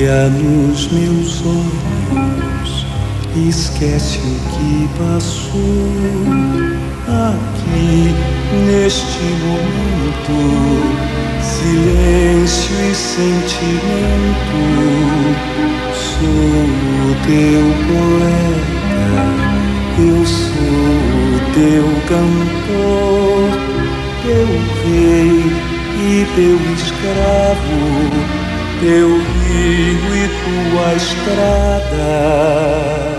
Olha nos meus olhos, esquece o que passou aqui neste momento. Silêncio e sentimento. Sou o teu poeta, eu sou o teu cantor, teu rei e teu escravo, teu rio e tua estrada.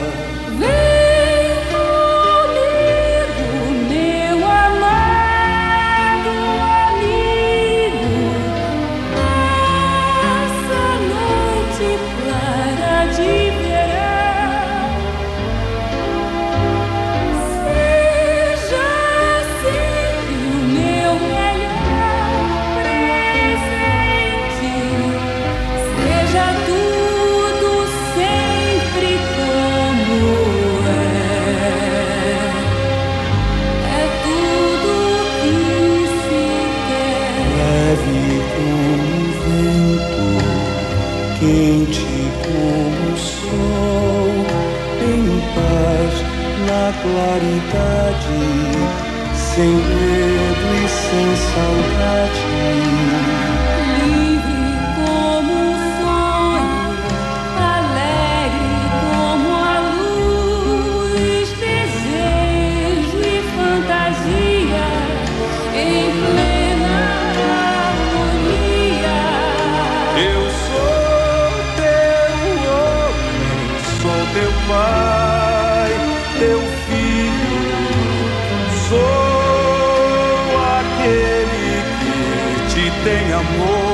Quente como o sol, em paz na claridade, sem medo e sem saudade. Livre como o sonho, alegre como a luz, desejo e fantasia em plena harmonia. Eu teu pai, teu filho, sou aquele que te tem amor.